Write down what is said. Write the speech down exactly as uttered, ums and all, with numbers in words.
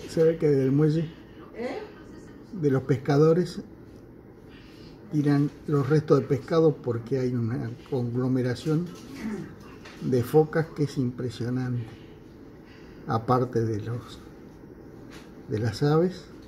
Se ve que del muelle de los pescadores tiran los restos de pescado porque hay una conglomeración de focas que es impresionante, aparte de los de las aves.